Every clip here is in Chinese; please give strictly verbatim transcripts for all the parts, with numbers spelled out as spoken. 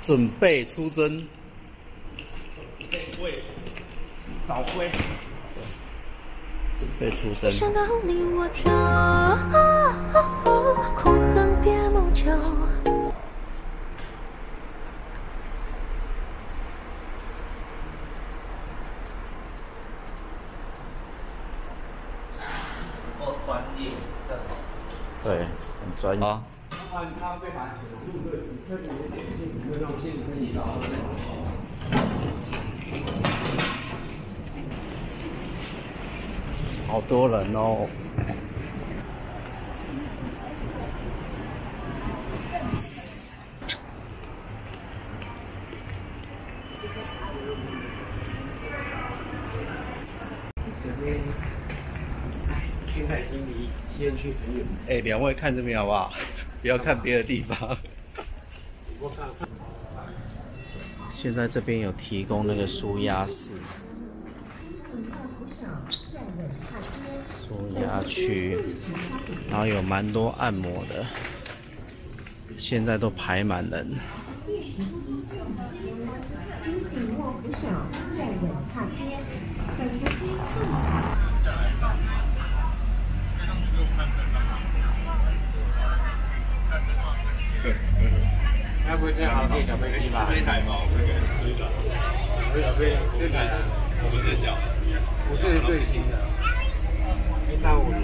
准备出征， 喂，早归， 准备出征。 想到你我就苦恨别谋求。 哦，专业的。 对，很专业。啊按他被罚钱，入队特别点进，有没有让进跟你聊？ 好多人哦。 这边现在已经离西安区很远。 哎、欸，两位看这边好不好？不要看别的地方。 我看看。 现在这边有提供那个舒压室。 舒压区，然后有蛮多按摩的，现在都排满人。 该不会是好店小飞机吧？飞台吗？那个飞的。小飞，这台我们是小，不是最新的。 一三五零。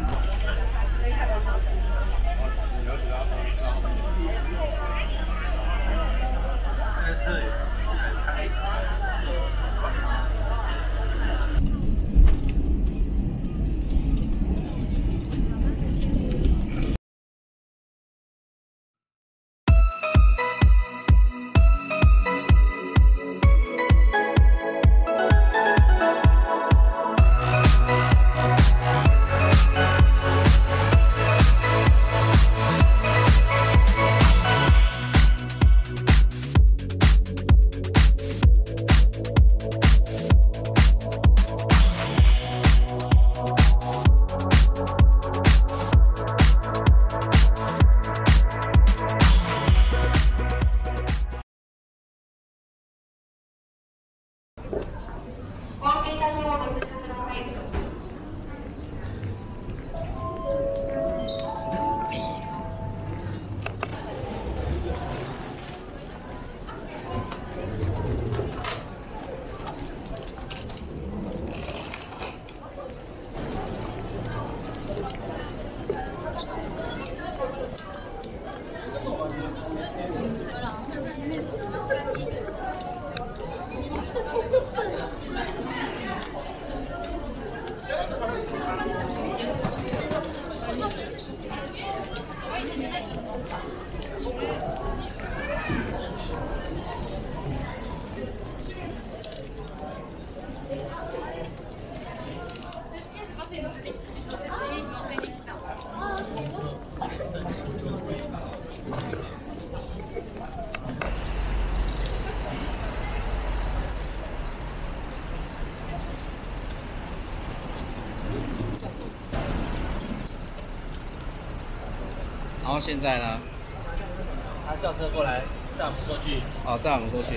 然后现在呢？ 他叫车过来，载我们过去。 哦，载我们过去。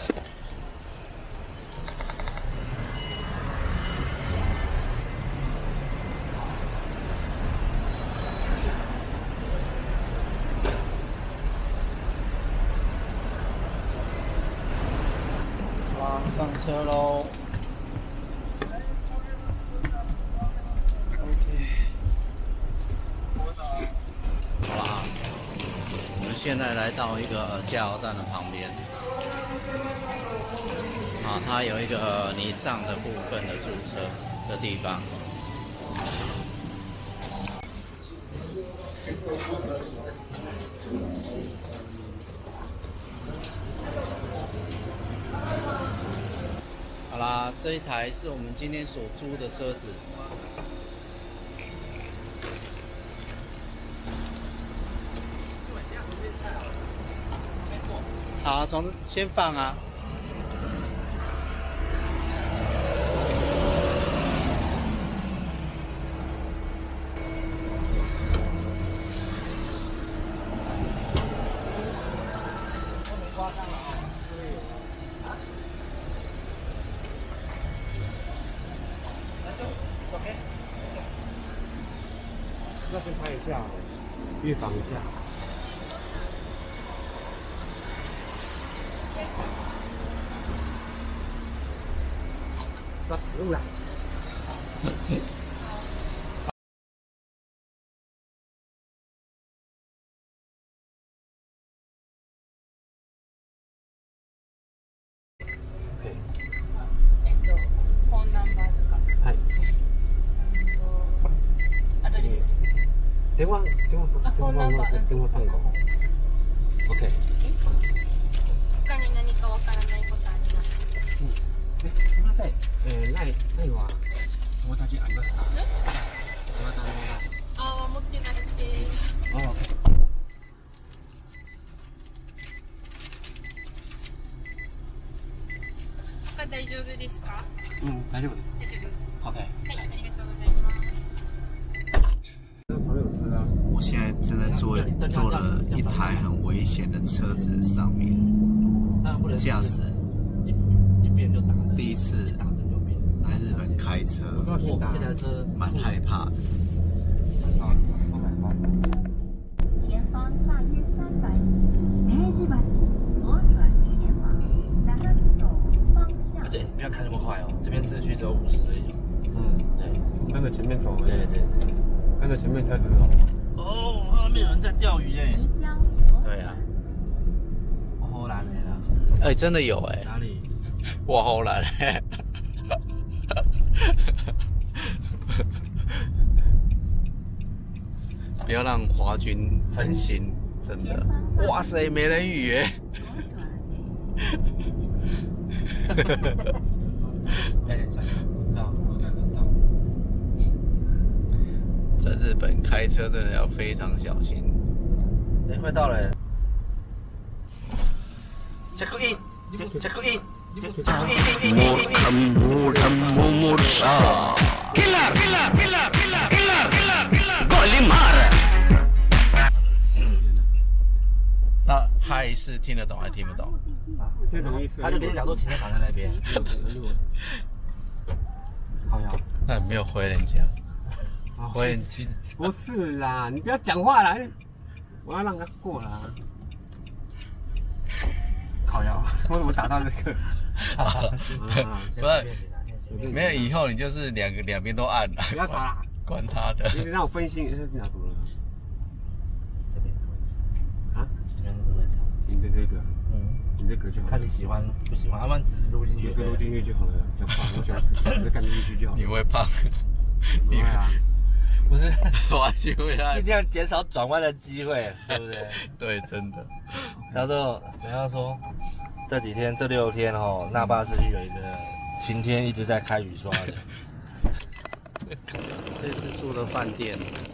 好啦，上车喽。 现在来到一个加油站的旁边，啊，它有一个尼桑的部分的驻车的地方。好啦，这一台是我们今天所租的车子。 好，从先放啊。 那先拍一下，预防一下。走，录了。 えっと、フォンナンバーとか。 はい。 アドレス。 電話電話電話番号電話番号。OK。 他に何かわからないことありますか？ え、すみません。えー、ないないは友達ありますか？友達のああ、持ってなくて。 ない。あ、OK。 他大丈夫ですか？ うん、大丈夫です。 大丈夫。 OK。 はい、ありがとうございます。 朋友车啊。 我现在正在坐坐了一台很危险的车子上面，驾驶第一次来日本开车，蛮害怕的。 前方大约三百米，明治橋左转前往南走方向。 而且不要开那么快哦，这边时速只有五十而已。 嗯， 对， 跟着前面走。 对对对。 跟着前面车子走。 哦，后面有人在钓鱼耶。 即将左对啊， 我后来没了。 哎、真的有哎、 哪里？ 我后来、欸。不要让华军分心，真的。哇塞，美人鱼哎！ 哎，小心，不知道，我看得到。 在日本开车真的要非常小心。 哎，快到了。check in，check in，check in。killer killer killer killer killer killer， गोली मार。 那嗨是听得懂还听不懂？ 听懂意思。 他就连讲都停车场在那边。 好呀。 那你没有回人家？回人家？ 不是啦，你不要讲话啦，我要让他过啦。烤窑，我怎么打到这个？ 不是，没有以后你就是两个两边都按了。 不要打啦， 管他的。 你让我分心，是哪组了？ 这边啊？ 这边都在唱。 你的这个， 嗯， 你这个就好。 看你喜欢不喜欢，要不然只是录进去。 这录进去就好了，就放，我喜欢只是干进去就好了。 你会胖？ 你会啊？ 不是， 完全会啊！ 尽量减少转弯的机会，对不对？ 对，真的。 然后人家说这几天这六天哦，那霸市区有一个晴天一直在开雨刷的。 这次住的饭店。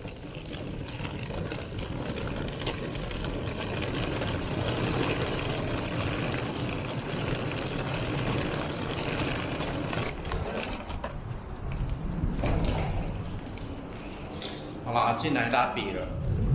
好啦，进来拉比了。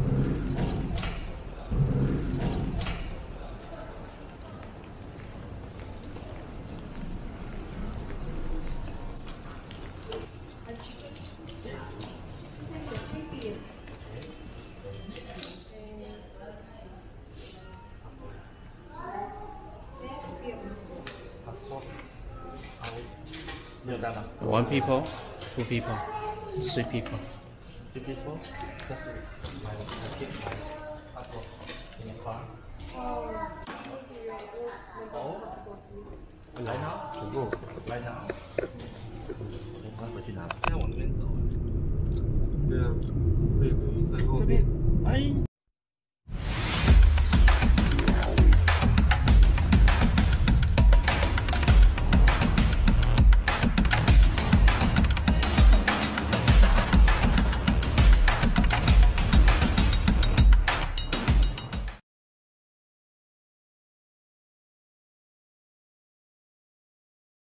没有带吗 One people, two people, three people. ？Two people. 这是 my my kid my passport in the car. 哦。来拿，全部来拿。我刚回去拿，现在往那边走。 对啊，可以回去三后。 这边，哎。